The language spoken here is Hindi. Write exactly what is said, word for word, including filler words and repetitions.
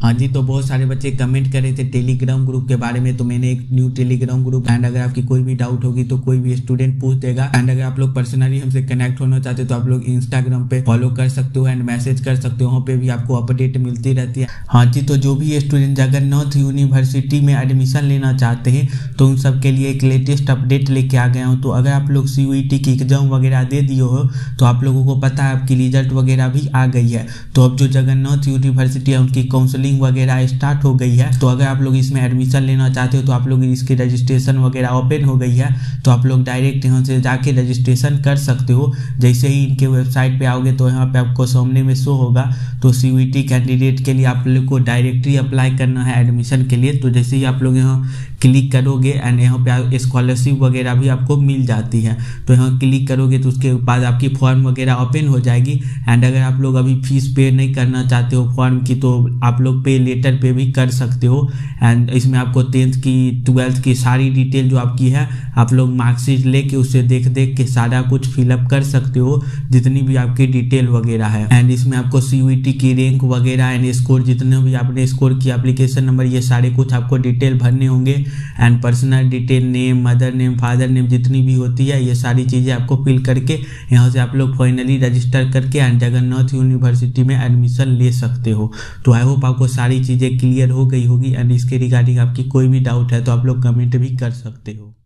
हाँ जी, तो बहुत सारे बच्चे कमेंट कर रहे थे टेलीग्राम ग्रुप के बारे में, तो मैंने एक न्यू टेलीग्राम ग्रुप एंड अगर आपकी कोई भी डाउट होगी तो कोई भी स्टूडेंट पूछ देगा। एंड अगर आप लोग पर्सनली हमसे कनेक्ट होना चाहते हो तो आप लोग इंस्टाग्राम पे फॉलो कर सकते हो एंड मैसेज कर सकते हो, वहाँ पे भी आपको अपडेट मिलती रहती है। हाँ जी, तो जो भी स्टूडेंट जगन्नाथ यूनिवर्सिटी में एडमिशन लेना चाहते हैं तो उन सब के लिए एक लेटेस्ट अपडेट लेके आ गया हूँ। तो अगर आप लोग सी यू ई टी की एग्जाम वगैरह दे दिए हो तो आप लोगों को पता है आपकी रिजल्ट वगैरह भी आ गई है। तो अब जो जगन्नाथ यूनिवर्सिटी है उनकी काउंसलिंग वगैरह स्टार्ट हो गई है। तो अगर आप लोग इसमें एडमिशन लेना चाहते हो तो आप लोग इसकी रजिस्ट्रेशन वगैरह ओपन हो गई है, तो आप लोग डायरेक्ट यहाँ से जाके रजिस्ट्रेशन कर सकते हो। जैसे ही इनके वेबसाइट पे आओगे तो यहाँ पे आपको सामने में शो होगा। तो C U E T candidate के लिए आप लोग को डायरेक्टली अप्लाई करना है एडमिशन के लिए। तो जैसे ही आप लोग यहाँ क्लिक करोगे एंड यहाँ पे स्कॉलरशिप वगैरह भी आपको मिल जाती है। तो यहाँ क्लिक करोगे तो उसके बाद आपकी फॉर्म वगैरह ओपन हो जाएगी। एंड अगर आप लोग अभी फीस पे नहीं करना चाहते हो फॉर्म की तो आप लोग पे लेटर पे भी कर सकते हो। एंड इसमें आपको टेंथ की ट्वेल्थ की सारी डिटेल जो आपकी है आप लोग मार्कशीट लेके उसे देख देख के सारा कुछ फिलअप कर सकते हो, जितनी भी आपकी डिटेल वगैरह है। एंड इसमें आपको सी यू ई टी की रैंक वगैरह एंड स्कोर जितने भी आपने स्कोर की एप्लीकेशन नंबर ये सारे कुछ आपको डिटेल भरने होंगे। And personal detail, name, mother name, father name जितनी भी होती है ये सारी चीज़ें आपको फिल करके यहाँ से आप लोग फाइनली रजिस्टर करके एंड जगन्नाथ यूनिवर्सिटी में एडमिशन ले सकते हो। तो आई होप आपको सारी चीज़ें क्लियर हो गई होगी एंड इसके रिगार्डिंग आपकी कोई भी डाउट है तो आप लोग कमेंट भी कर सकते हो।